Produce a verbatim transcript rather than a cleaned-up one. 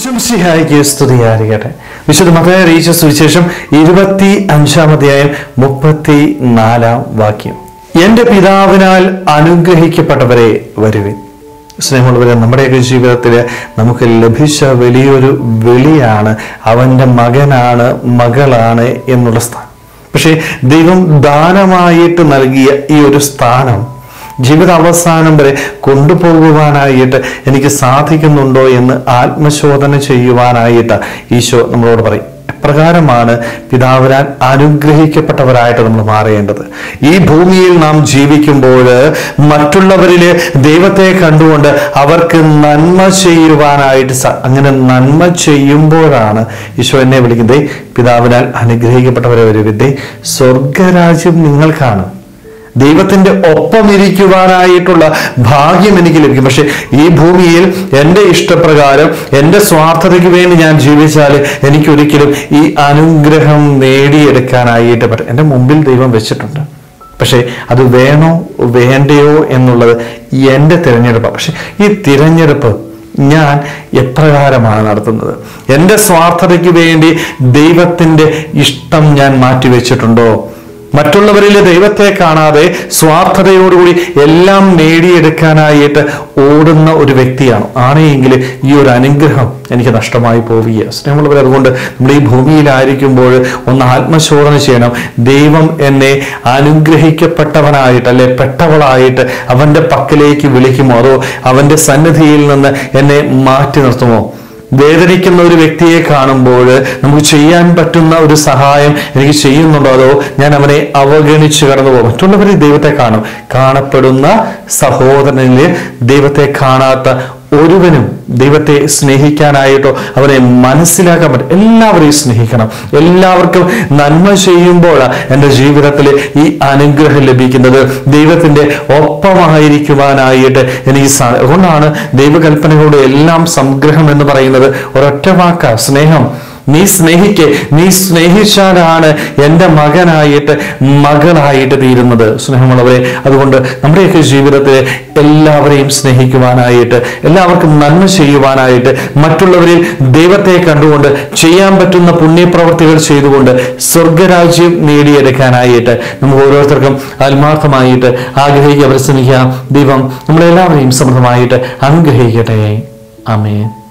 ഈശോമിശിഹായിക്ക് സ്തുതിയായിരിക്കട്ടെ. വിശുദ്ധ മത്തായി അറിയിച്ച സുവിശേഷം ഇരുപത്തി അഞ്ചാം അധ്യായം മുപ്പത്തി നാലാം വാക്യം. എന്റെ പിതാവിനാൽ അനുഗ്രഹിക്കപ്പെട്ടവരെ വരുവിൻ. സ്നേഹമുള്ളവരെ, നമ്മുടെയൊക്കെ ജീവിതത്തിൽ നമുക്ക് ലഭിച്ച വലിയൊരു വിളിയാണ് അവൻ്റെ മകനാണ്, മകളാണ് എന്നുള്ള സ്ഥാനം. പക്ഷേ ദൈവം ദാനമായിട്ട് നൽകിയ ഈ ഒരു സ്ഥാനം ജീവിത അവസാനം വരെ കൊണ്ടുപോകുവാനായിട്ട് എനിക്ക് സാധിക്കുന്നുണ്ടോ എന്ന് ആത്മശോധന ചെയ്യുവാനായിട്ട് ഈശോ നമ്മളോട് പറയും. എപ്രകാരമാണ് പിതാവിനാൽ അനുഗ്രഹിക്കപ്പെട്ടവരായിട്ട് നമ്മൾ മാറേണ്ടത്? ഈ ഭൂമിയിൽ നാം ജീവിക്കുമ്പോൾ മറ്റുള്ളവരിൽ ദൈവത്തെ കണ്ടുകൊണ്ട് അവർക്ക് നന്മ ചെയ്യുവാനായിട്ട് അങ്ങനെ നന്മ ചെയ്യുമ്പോഴാണ് ഈശോ എന്നെ വിളിക്കുന്നത്, പിതാവിനാൽ അനുഗ്രഹിക്കപ്പെട്ടവരെ വരുവിന്റെ സ്വർഗരാജ്യം നിങ്ങൾക്കാണ്. ദൈവത്തിന്റെ ഒപ്പം ഇരിക്കുവാനായിട്ടുള്ള ഭാഗ്യം എനിക്ക് ലഭിക്കും. പക്ഷെ ഈ ഭൂമിയിൽ എൻ്റെ ഇഷ്ടപ്രകാരം എൻ്റെ സ്വാർത്ഥതയ്ക്ക് വേണ്ടി ഞാൻ ജീവിച്ചാൽ എനിക്കൊരിക്കലും ഈ അനുഗ്രഹം നേടിയെടുക്കാനായിട്ട് പറ്റും. എൻ്റെ മുമ്പിൽ ദൈവം വെച്ചിട്ടുണ്ട്. പക്ഷെ അത് വേണോ വേണ്ടയോ എന്നുള്ളത് എൻ്റെ തിരഞ്ഞെടുപ്പാണ്. പക്ഷെ ഈ തിരഞ്ഞെടുപ്പ് ഞാൻ എപ്രകാരമാണ് നടത്തുന്നത്? എൻ്റെ സ്വാർത്ഥതയ്ക്ക് വേണ്ടി ദൈവത്തിൻ്റെ ഇഷ്ടം ഞാൻ മാറ്റിവെച്ചിട്ടുണ്ടോ? മറ്റുള്ളവരിൽ ദൈവത്തെ കാണാതെ സ്വാർത്ഥതയോടുകൂടി എല്ലാം നേടിയെടുക്കാനായിട്ട് ഓടുന്ന ഒരു വ്യക്തിയാണ് ആണെങ്കിൽ ഈ ഒരു അനുഗ്രഹം എനിക്ക് നഷ്ടമായി പോവുക. സ്നേഹമുള്ളവർ, അതുകൊണ്ട് നമ്മൾ ഈ ഭൂമിയിലായിരിക്കുമ്പോൾ ഒന്ന് ആത്മശോധന ചെയ്യണം. ദൈവം എന്നെ അനുഗ്രഹിക്കപ്പെട്ടവനായിട്ട് അല്ലെ പെട്ടവളായിട്ട് അവൻ്റെ പക്കലേക്ക് വിളിക്കുമോ, അതോ അവൻ്റെ സന്നിധിയിൽ നിന്ന് എന്നെ മാറ്റി നിർത്തുമോ? വേദനിക്കുന്ന ഒരു വ്യക്തിയെ കാണുമ്പോൾ നമുക്ക് ചെയ്യാൻ പറ്റുന്ന ഒരു സഹായം എനിക്ക് ചെയ്യുന്നുണ്ടോ, അതോ ഞാൻ അവനെ അവഗണിച്ച് കടന്നു പോകും? മറ്റുള്ളവരെ ദൈവത്തെ കാണും. കാണപ്പെടുന്ന സഹോദരനില് ദൈവത്തെ കാണാത്ത ഒരുവനും ദൈവത്തെ സ്നേഹിക്കാനായിട്ടോ അവനെ മനസ്സിലാക്കാൻ പറ്റും. എല്ലാവരെയും സ്നേഹിക്കണം. എല്ലാവർക്കും നന്മ ചെയ്യുമ്പോഴാണ് എൻ്റെ ജീവിതത്തിൽ ഈ അനുഗ്രഹം ലഭിക്കുന്നത്. ദൈവത്തിന്റെ ഒപ്പമായിരിക്കുവാനായിട്ട് എനിക്ക് സാധിക്കും. അതുകൊണ്ടാണ് ദൈവകൽപ്പനകളുടെ എല്ലാം സംഗ്രഹം എന്ന് പറയുന്നത് ഒരൊറ്റ വാക്ക സ്നേഹം. നീ സ്നേഹിക്കെ, നീ സ്നേഹിച്ചാലാണ് എൻ്റെ മകനായിട്ട് മകളായിട്ട് തീരുന്നത്. സ്നേഹമുള്ളവരെ, അതുകൊണ്ട് നമ്മുടെയൊക്കെ ജീവിതത്തിൽ എല്ലാവരെയും സ്നേഹിക്കുവാനായിട്ട്, എല്ലാവർക്കും നന്മ ചെയ്യുവാനായിട്ട്, മറ്റുള്ളവരിൽ ദൈവത്തെ കണ്ടുകൊണ്ട് ചെയ്യാൻ പറ്റുന്ന പുണ്യപ്രവർത്തികൾ ചെയ്തുകൊണ്ട് സ്വർഗരാജ്യം നേടിയെടുക്കാനായിട്ട് നമുക്ക് ഓരോരുത്തർക്കും ആത്മാർത്ഥമായിട്ട് ആഗ്രഹിക്കുക, പരിശ്രമിക്കാം. ദൈവം നമ്മളെല്ലാവരെയും സമൃദ്ധമായിട്ട് അനുഗ്രഹിക്കട്ടെ. ആമേൻ.